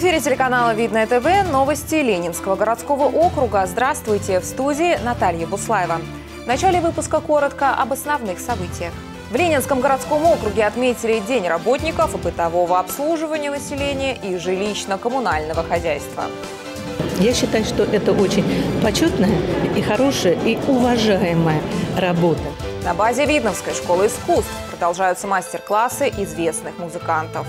эфире телеканала «Видное ТВ» новости Ленинского городского округа. Здравствуйте! В студии Наталья Буслаева. В начале выпуска коротко об основных событиях. В Ленинском городском округе отметили День работников бытового обслуживания населения и жилищно-коммунального хозяйства. Я считаю, что это очень почетная и хорошая и уважаемая работа. На базе Видновской школы искусств продолжаются мастер-классы известных музыкантов.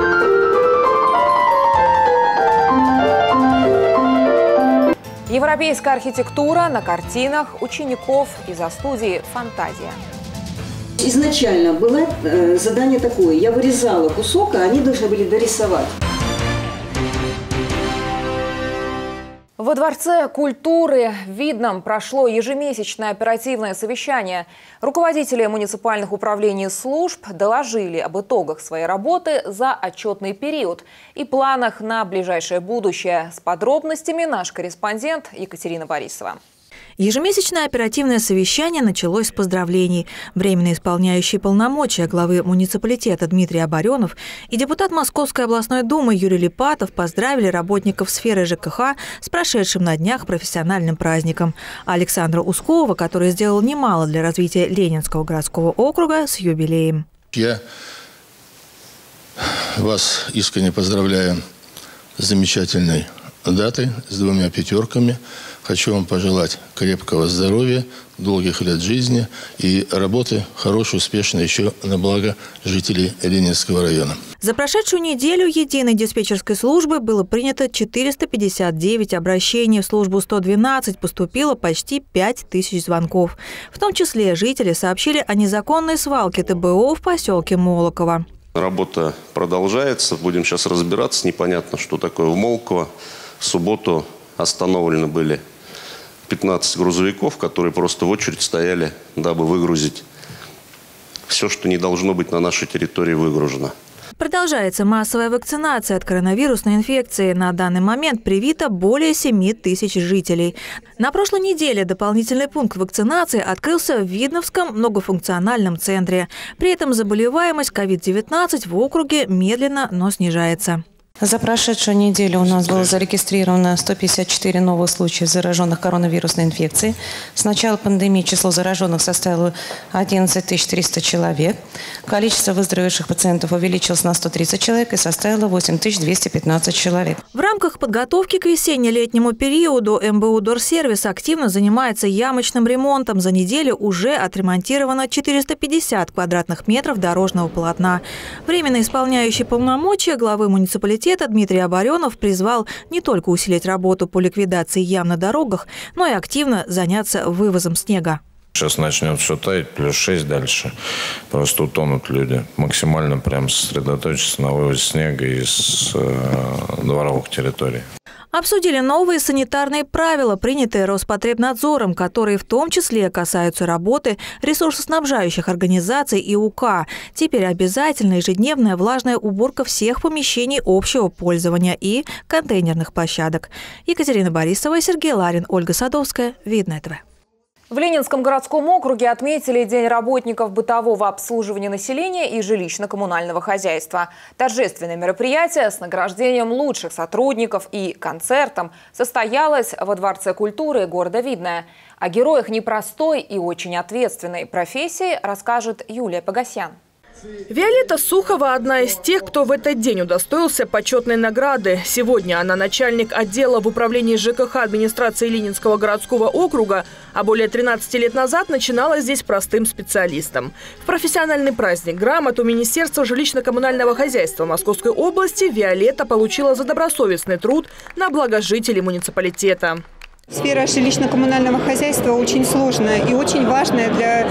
Европейская архитектура на картинах учеников из-за студии «Фантазия». Изначально было задание такое. Я вырезала кусок, а они должны были дорисовать. Во Дворце культуры в Видном прошло ежемесячное оперативное совещание. Руководители муниципальных управлений и служб доложили об итогах своей работы за отчетный период и планах на ближайшее будущее. С подробностями наш корреспондент Екатерина Борисова. Ежемесячное оперативное совещание началось с поздравлений. Временно исполняющий полномочия главы муниципалитета Дмитрий Оборенов и депутат Московской областной думы Юрий Липатов поздравили работников сферы ЖКХ с прошедшим на днях профессиональным праздником. А Александра Ускова, который сделал немало для развития Ленинского городского округа, с юбилеем. Я вас искренне поздравляю с замечательной датой, с 2 пятерками. Хочу вам пожелать крепкого здоровья, долгих лет жизни и работы хорошей, успешной еще на благо жителей Ленинского района. За прошедшую неделю единой диспетчерской службы было принято 459 обращений. В службу 112 поступило почти 5000 звонков. В том числе жители сообщили о незаконной свалке ТБО в поселке Молоково. Работа продолжается. Будем сейчас разбираться. Непонятно, что такое в Молоково. В субботу остановлены были 15 грузовиков, которые просто в очередь стояли, дабы выгрузить все, что не должно быть на нашей территории выгружено. Продолжается массовая вакцинация от коронавирусной инфекции. На данный момент привито более 7000 жителей. На прошлой неделе дополнительный пункт вакцинации открылся в Видновском многофункциональном центре. При этом заболеваемость COVID-19 в округе медленно, но снижается. За прошедшую неделю у нас было зарегистрировано 154 новых случаев зараженных коронавирусной инфекцией. С начала пандемии число зараженных составило 11 300 человек. Количество выздоровевших пациентов увеличилось на 130 человек и составило 8215 человек. В рамках подготовки к весенне-летнему периоду МБУ «Дорсервис» активно занимается ямочным ремонтом. За неделю уже отремонтировано 450 квадратных метров дорожного полотна. Временно исполняющий полномочия главы муниципалитета Дмитрий Оборенов призвал не только усилить работу по ликвидации ям на дорогах, но и активно заняться вывозом снега. Сейчас начнет все таять, +6 дальше. Просто утонут люди. Максимально прям сосредоточиться на вывозе снега из дворовых территорий. Обсудили новые санитарные правила, принятые Роспотребнадзором, которые в том числе касаются работы ресурсоснабжающих организаций и УК. Теперь обязательно ежедневная влажная уборка всех помещений общего пользования и контейнерных площадок. Екатерина Борисова, Сергей Ларин, Ольга Садовская. Видное ТВ. В Ленинском городском округе отметили День работников бытового обслуживания населения и жилищно-коммунального хозяйства. Торжественное мероприятие с награждением лучших сотрудников и концертом состоялось во Дворце культуры города Видное. О героях непростой и очень ответственной профессии расскажет Юлия Погосян. Виолетта Сухова – одна из тех, кто в этот день удостоился почетной награды. Сегодня она начальник отдела в управлении ЖКХ администрации Ленинского городского округа, а более 13 лет назад начинала здесь простым специалистом. В профессиональный праздник грамоту Министерства жилищно-коммунального хозяйства Московской области Виолетта получила за добросовестный труд на благо жителей муниципалитета. Сфера жилищно-коммунального хозяйства очень сложная и очень важная для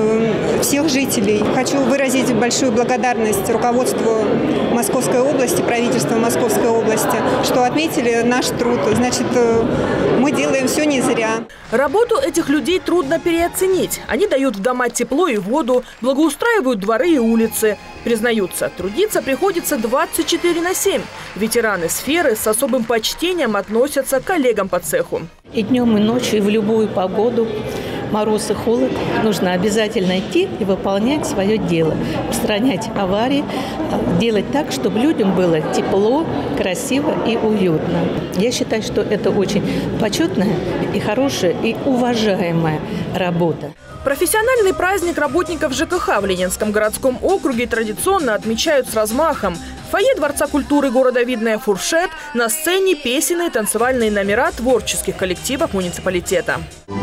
всех жителей. Хочу выразить большую благодарность руководству Московской области, правительству Московской области, что отметили наш труд. Значит, мы делаем все не зря. Работу этих людей трудно переоценить. Они дают в дома тепло и воду, благоустраивают дворы и улицы. Признаются, трудиться приходится 24/7. Ветераны сферы с особым почтением относятся к коллегам по цеху. И днем, и ночью, и в любую погоду мороз и холод, нужно обязательно идти и выполнять свое дело. Устранять аварии, делать так, чтобы людям было тепло, красиво и уютно. Я считаю, что это очень почетная и хорошая и уважаемая работа. Профессиональный праздник работников ЖКХ в Ленинском городском округе традиционно отмечают с размахом. В фойе Дворца культуры города Видное «Фуршет» на сцене песенные и танцевальные номера творческих коллективов муниципалитета.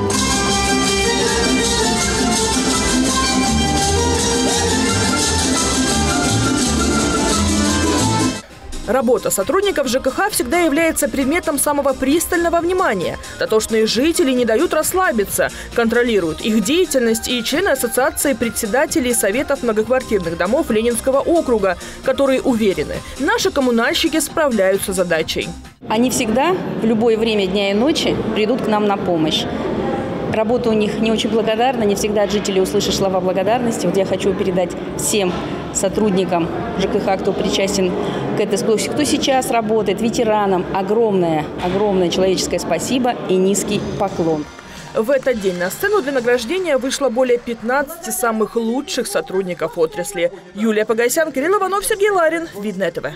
Работа сотрудников ЖКХ всегда является предметом самого пристального внимания. Дотошные жители не дают расслабиться, контролируют их деятельность и члены ассоциации председателей советов многоквартирных домов Ленинского округа, которые уверены, наши коммунальщики справляются с задачей. Они всегда в любое время дня и ночи придут к нам на помощь. Работа у них не очень благодарна, не всегда от жителей услышишь слова благодарности. Вот я хочу передать всем сотрудникам ЖКХ, кто причастен к этой сплоши, кто сейчас работает, ветеранам, огромное человеческое спасибо и низкий поклон. В этот день на сцену для награждения вышло более 15 самых лучших сотрудников отрасли. Юлия Погосян, Кирилл Иванов, Сергей Ларин. Видное ТВ.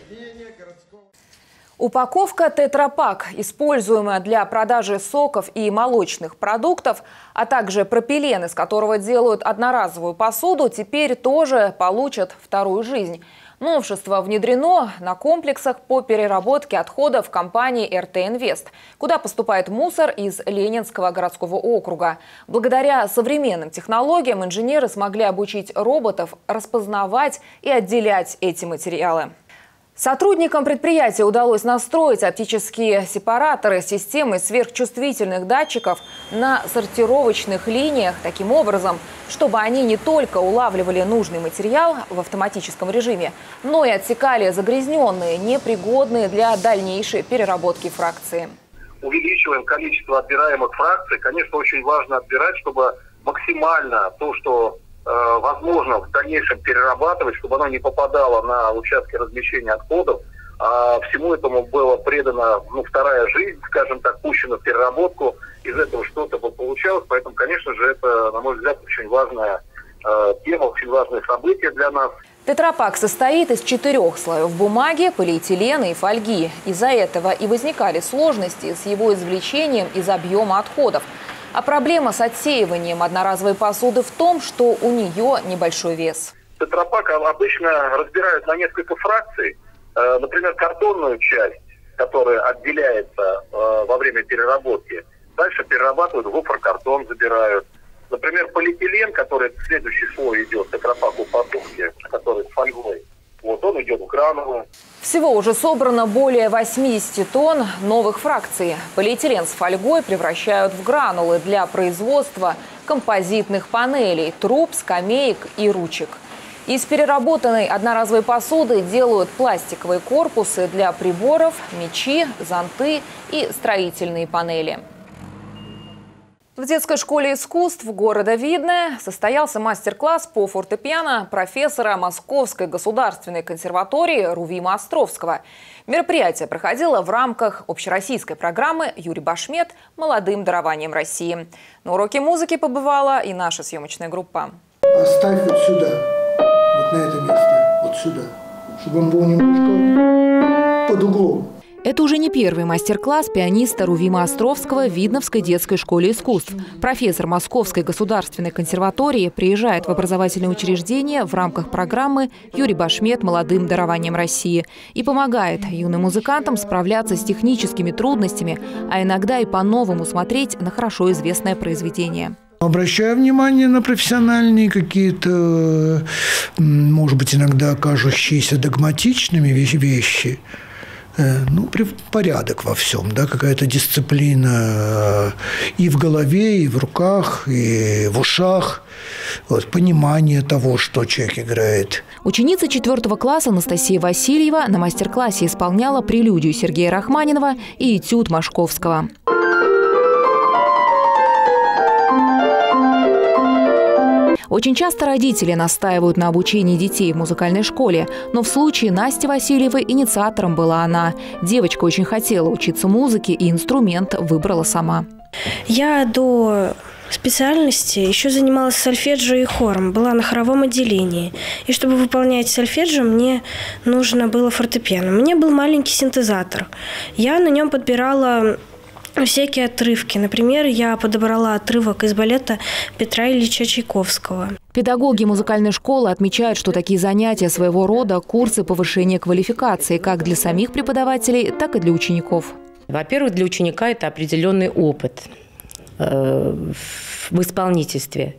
Упаковка «Тетрапак», используемая для продажи соков и молочных продуктов, а также пропилен, из которого делают одноразовую посуду, теперь тоже получат вторую жизнь. Новшество внедрено на комплексах по переработке отходов компании РТ Инвест, куда поступает мусор из Ленинского городского округа. Благодаря современным технологиям инженеры смогли обучить роботов распознавать и отделять эти материалы. Сотрудникам предприятия удалось настроить оптические сепараторы с системой сверхчувствительных датчиков на сортировочных линиях таким образом, чтобы они не только улавливали нужный материал в автоматическом режиме, но и отсекали загрязненные, непригодные для дальнейшей переработки фракции. Увеличиваем количество отбираемых фракций. Конечно, очень важно отбирать, чтобы максимально то, что возможно в дальнейшем перерабатывать, чтобы оно не попадало на участки размещения отходов. А всему этому было предано вторая жизнь, скажем так, пущена в переработку. Из этого что-то бы получалось. Поэтому, конечно же, это, на мой взгляд, очень важная тема, очень важное событие для нас. Тетрапак состоит из 4 слоев бумаги, полиэтилена и фольги. Из-за этого и возникали сложности с его извлечением из объема отходов. А проблема с отсеиванием одноразовой посуды в том, что у нее небольшой вес. Тетрапак обычно разбирают на несколько фракций. Например, картонную часть, которая отделяется во время переработки. Дальше перерабатывают, гофрокартон забирают. Например, полиэтилен, который следующий слой идет, тетрапак упаковки, который с фольгой. Вот он идет в гранулы. Всего уже собрано более 80 тонн новых фракций. Полиэтилен с фольгой превращают в гранулы для производства композитных панелей, труб, скамеек и ручек. Из переработанной одноразовой посуды делают пластиковые корпусы для приборов, мечи, зонты и строительные панели. В детской школе искусств города Видное состоялся мастер-класс по фортепиано профессора Московской государственной консерватории Рувима Островского. Мероприятие проходило в рамках общероссийской программы «Юрий Башмет. Молодым дарованием России». На уроке музыки побывала и наша съемочная группа. Оставь вот сюда, вот на это место, вот сюда, чтобы он был немножко под углом. Это уже не первый мастер-класс пианиста Рувима Островского в Видновской детской школе искусств. Профессор Московской государственной консерватории приезжает в образовательное учреждение в рамках программы «Юрий Башмет. Молодым дарованием России» и помогает юным музыкантам справляться с техническими трудностями, а иногда и по-новому смотреть на хорошо известное произведение. Обращаю внимание на профессиональные какие-то, может быть, иногда кажущиеся догматичными вещи. Порядок во всем, да, какая-то дисциплина и в голове, и в руках, и в ушах, понимание того, что человек играет. Ученица 4 класса Анастасия Васильева на мастер-классе исполняла прелюдию Сергея Рахманинова и этюд Машковского. Очень часто родители настаивают на обучении детей в музыкальной школе, но в случае Насти Васильевой инициатором была она. Девочка очень хотела учиться музыке и инструмент выбрала сама. Я до специальности еще занималась сольфеджио и хором, была на хоровом отделении. И чтобы выполнять сольфеджио, мне нужно было фортепиано. У меня был маленький синтезатор. Я на нем подбирала всякие отрывки. Например, я подобрала отрывок из балета Петра Ильича Чайковского. Педагоги музыкальной школы отмечают, что такие занятия своего рода – курсы повышения квалификации как для самих преподавателей, так и для учеников. Во-первых, для ученика это определенный опыт в исполнительстве,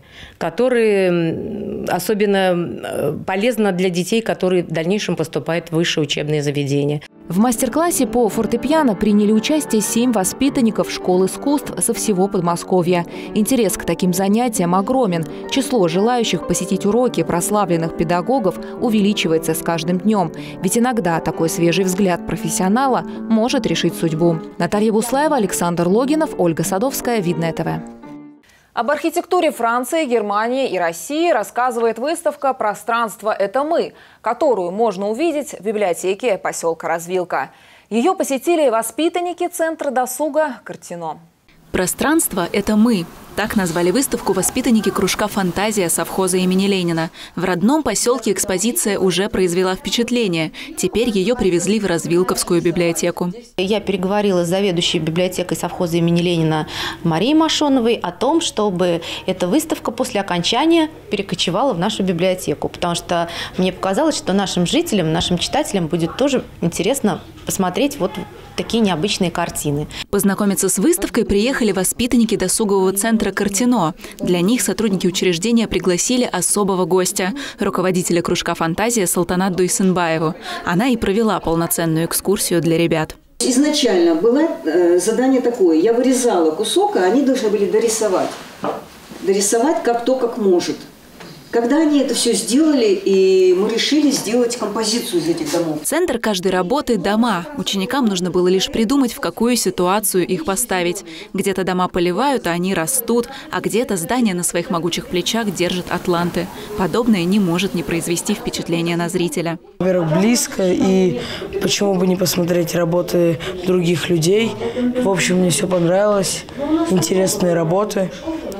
который особенно полезно для детей, которые в дальнейшем поступают в высшие учебные заведения. В мастер-классе по фортепиано приняли участие 7 воспитанников школ искусств со всего Подмосковья. Интерес к таким занятиям огромен. Число желающих посетить уроки прославленных педагогов увеличивается с каждым днем. Ведь иногда такой свежий взгляд профессионала может решить судьбу. Наталья Буслаева, Александр Логинов, Ольга Садовская, Видное ТВ. Об архитектуре Франции, Германии и России рассказывает выставка «Пространство – это мы», которую можно увидеть в библиотеке поселка Развилка. Ее посетили воспитанники Центра досуга «Картино». «Пространство – это мы». Так назвали выставку воспитанники кружка «Фантазия» совхоза имени Ленина. В родном поселке экспозиция уже произвела впечатление. Теперь ее привезли в Развилковскую библиотеку. Я переговорила с заведующей библиотекой совхоза имени Ленина Марией Машоновой о том, чтобы эта выставка после окончания перекочевала в нашу библиотеку. Потому что мне показалось, что нашим жителям, нашим читателям будет тоже интересно посмотреть вот такие необычные картины. Познакомиться с выставкой приехали воспитанники досугового центра «Картино». Для них сотрудники учреждения пригласили особого гостя – руководителя кружка «Фантазия» Салтанат Дуйсынбаеву. Она и провела полноценную экскурсию для ребят. Изначально было задание такое. Я вырезала кусок, а они должны были дорисовать. Дорисовать кто как может. Когда они это все сделали, и мы решили сделать композицию из этих домов. Центр каждой работы – дома. Ученикам нужно было лишь придумать, в какую ситуацию их поставить. Где-то дома поливают, а они растут, а где-то здания на своих могучих плечах держат атланты. Подобное не может не произвести впечатление на зрителя. Во-первых, близко, и почему бы не посмотреть работы других людей. В общем, мне все понравилось. Интересные работы.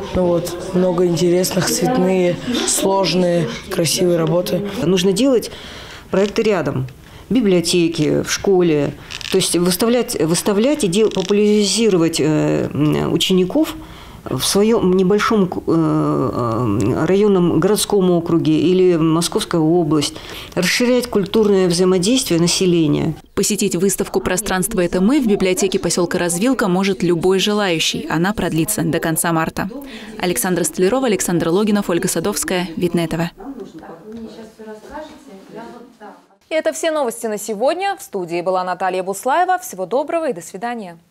Много интересных, цветные, сложные, красивые работы. Нужно делать проекты рядом. В библиотеке, в школе. То есть выставлять и популяризировать учеников в своем небольшом районном городском округе или Московская область, расширять культурное взаимодействие населения. Посетить выставку «Пространство – это мы» в библиотеке поселка Развилка может любой желающий. Она продлится до конца марта. Александра Столярова, Александр Логинов, Ольга Садовская, Видное ТВ. И это все новости на сегодня. В студии была Наталья Буслаева. Всего доброго и до свидания.